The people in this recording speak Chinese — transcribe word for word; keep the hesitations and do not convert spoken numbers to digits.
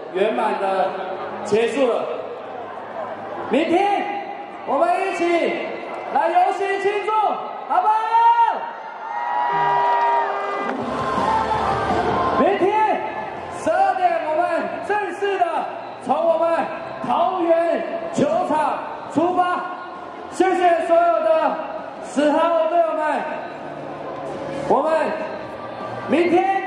圆满的结束了。明天我们一起来游行庆祝，好不好？明天十二点，我们正式的从我们桃园球场出发。谢谢所有的十号队友们，我们明天。